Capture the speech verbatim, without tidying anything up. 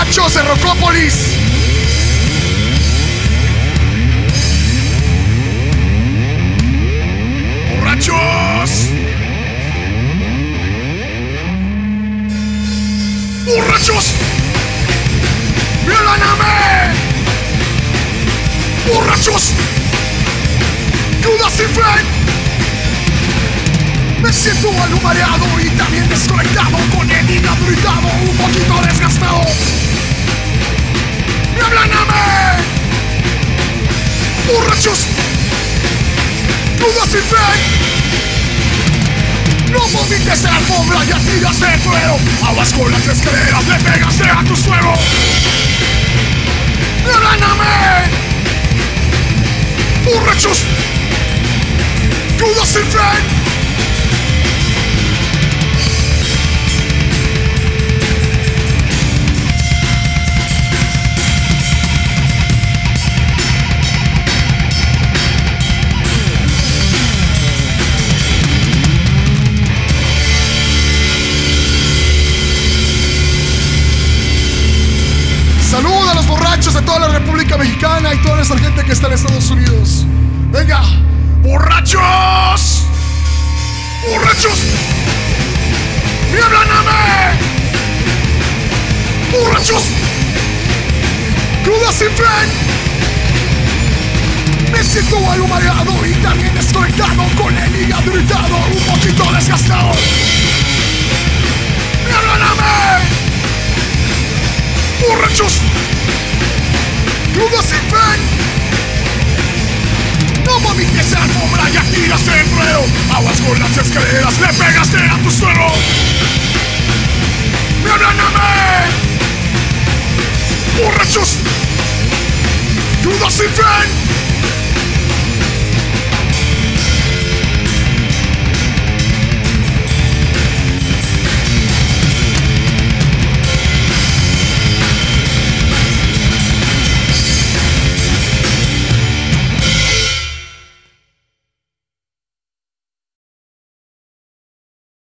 borrachos de Rocópolis. ¡Borrachos! ¡Borrachos! ¡Violáname! ¡Borrachos! ¡Judas sin fe! Me siento algo mareado y también desconectado, con el hígado irritado, un poquito desgastado. ¡Violáname! ¡Borrachos! ¡Judas sin fe! No vomites en la alfombra y tiras el suelo. Aguas con las escaleras, le pegaste a tu suelo. ¡Violáname! ¡Borrachos! ¡Judas sin fe! Saludos a los borrachos de toda la República Mexicana y toda nuestra gente que está en Estados Unidos. Venga, borrachos, borrachos, ¡violáname! Borrachos, crudas sin fe. Me siento algo mareado y también desconectado, con el hígado irritado, un poquito desgastado. ¡Violáname! ¡Borrachos! ¡Crudos sin fe! No vomites en la alfombra y tiras el suelo. Aguas con las escaleras, le pegaste a tu suelo. ¡Violáname! ¡Borrachos! ¡Crudos sin fe!